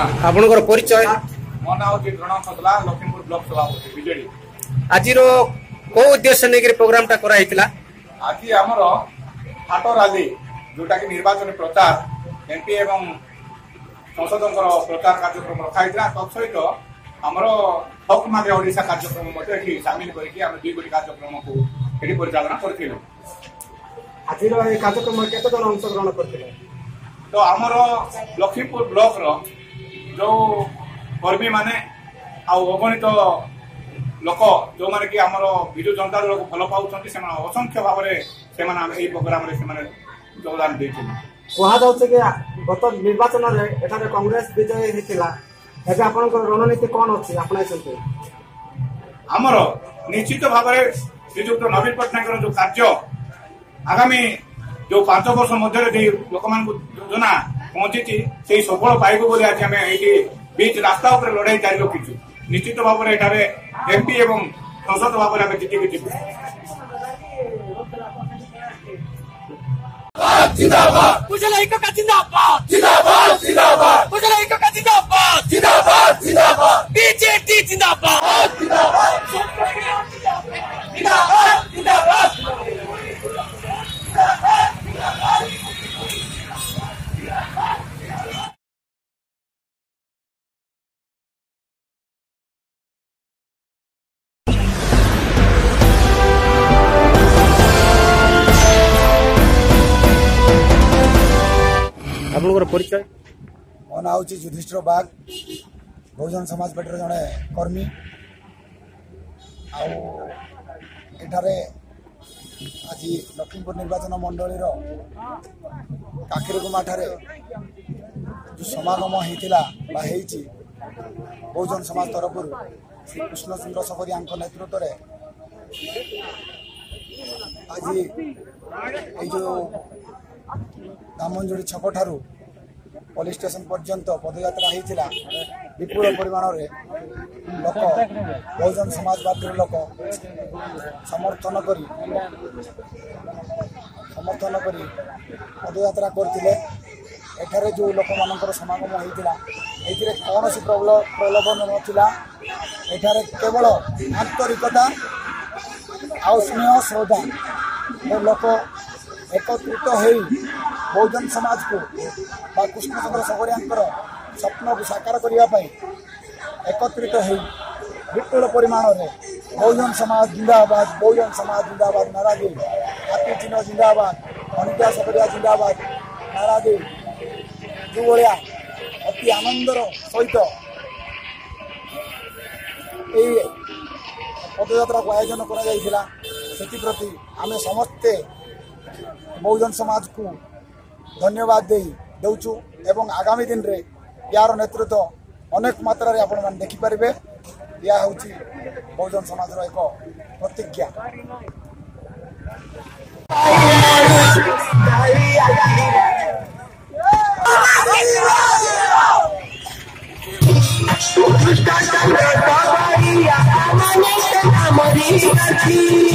आपनकर परिचय मो ना होची प्रणव खसला लखीमपुर ब्लॉक सभापति बीजेडी। आज को उद्देश्य नहीं प्रोग्राम टा करा आज आमर हाट रैली जोटा कि निर्वाचन प्रचार एमपी एवं संसद प्रचार कार्यक्रम रखाई तत्सहित आमर हक मागे ओडिशा कार्यक्रम सामिल करके दुई गोटी कार्यक्रम को परिचालना करूँ। आज कार्यक्रम केते जन अंशग्रहण करथिले? तो आमर लखीमपुर ब्लॉक रो जो कर्मी माने अगणित लोक जो माने कि आमर विजु जनता दल को भल पाउछन्ति से असंख्य भाव में प्रोग्राम योगदान देथिले। कहा जाउछे कि गत निर्वाचन रे एठारे कांग्रेस विजय हेतिला एबे आपनकर रणनीति कोन अछि अपनाइछन्ति? आमर निश्चित भाव में श्रीजुक्त नवीन पट्टनायक जो कार्य आगामी जो 5 वर्ष मध्य लोक मान योजना पहुंची से सफल पाइबू बोली आज आम ये बीच रास्ता उपर लड़ाई जारी रखीचु। निश्चित भाव में एठारे एमपी एवं संसद भाव में जीतिक जीवु। जिंदाबाद मुझे का जिंदाबाद जिंदाबाद जिंदाबाद मुझे का जिंदाबाद जिंदाबाद जिंदाबाद बीजेपी जिंदाबाद जिंदाबाद जिंदाबाद जिंदाबाद। आपनकर परिचय? मो ना होची युधिष्ठिर बाग बहुजन समाज पार्टी जड़े कर्मी आठारे आज लखीमपुर निर्वाचन मंडली काकीरगुमा ठारे जो समागम होता बहुजन समाज तरफ श्री कृष्ण चंद्र सकरिया नेतृत्व में आज ये जो दामंजुड़ी छक ठारू पुलिस स्टेशन पर्यंत पदयात्रा होता विपुल परिमाण में लोक बहुजन समाजवादी लोक समर्थन कर पदयात्रा करते एठारे जो लोक मानकर समागम होता ये कौन सी प्रलोभन नाला एठारे केवल आंतरिकता आ स्नेह श्रद्धा लोक एकत्रित हो बहुजन समाज को कृष्णचंद्र सकरिया स्वप्न को साकार करने एकत्रित हो विपुल परिमाण में बहुजन समाज जिंदाबाद नारा दे हाथी चिन्ह जिंदाबाद अनिता सकरिया जिंदाबाद नारा दे जो भाया अति आनंदर सहित पदयात्रा को आयोजन करप्रति आम समस्ते बहुजन समाज को धन्यवाद देउचु एवं आगामी दिन रे यार नेतृत्व अनेक मात्रा रे आपण मान देखि परिबे। या होची बहुजन समाज रो एक प्रतिज्ञा। भ्रष्टाचार